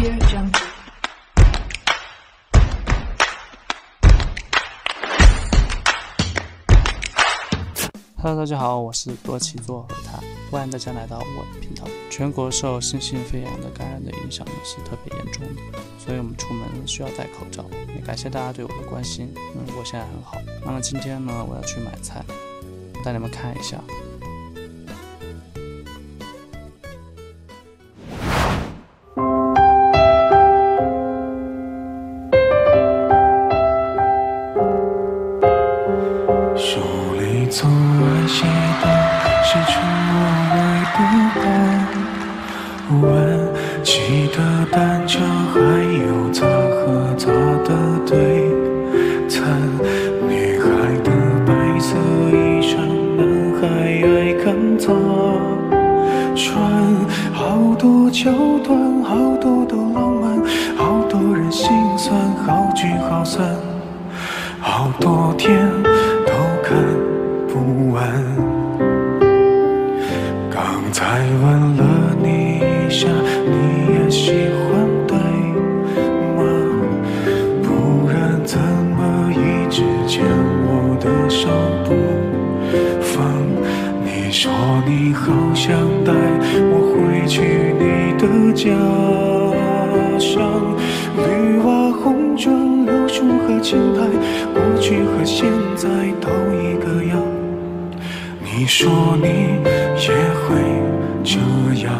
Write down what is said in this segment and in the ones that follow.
Hello， 大家好，我是多奇做和他，欢迎大家来到我的频道。全国受新型肺炎的感染的影响是特别严重的，所以我们出门需要戴口罩。也感谢大家对我的关心，我现在很好。那么今天呢，我要去买菜，带你们看一下。 从爱写的写出我爱的吻，骑的单车还有擦和擦的对称，女孩的白色衣裳，男孩爱看她穿，好多桥段，好多都浪漫，好多人心酸，好聚好散，好多天都看不完。刚才问了你一下，你也喜欢对吗？不然怎么一直牵我的手不放？你说你好想带我回去你的家乡，绿瓦红砖柳树和青苔，过去和现在都一个样。你说你也会这样，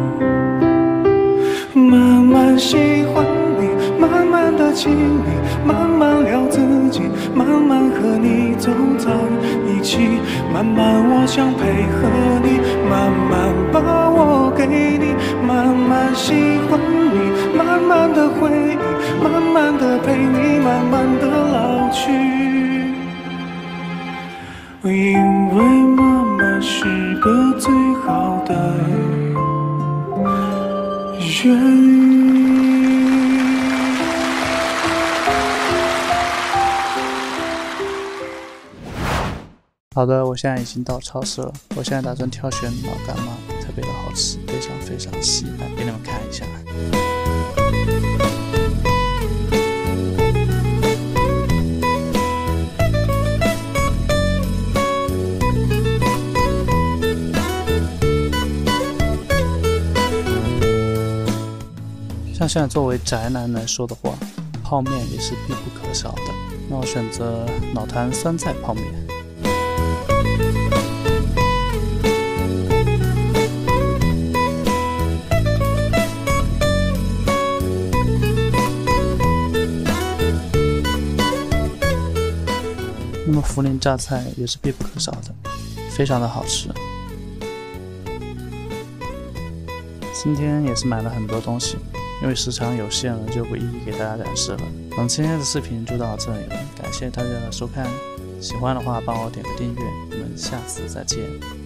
慢慢喜欢你，慢慢的亲你，慢慢聊自己，慢慢和你走在一起，慢慢我想配合你，慢慢把我给你，慢慢喜欢你，慢慢的回忆，慢慢的陪你，慢慢的老去，因为妈妈是个最好的人。 好的，我现在已经到超市了，我现在打算挑选老干妈，特别的好吃，非常非常稀罕，给你们看一下。像现在作为宅男来说的话，泡面也是必不可少的。那我选择老坛酸菜泡面。那么涪陵榨菜也是必不可少的，非常的好吃。今天也是买了很多东西，因为时长有限了，就不一一给大家展示了。今天的视频就到这里了，感谢大家的收看，喜欢的话帮我点个订阅，我们下次再见。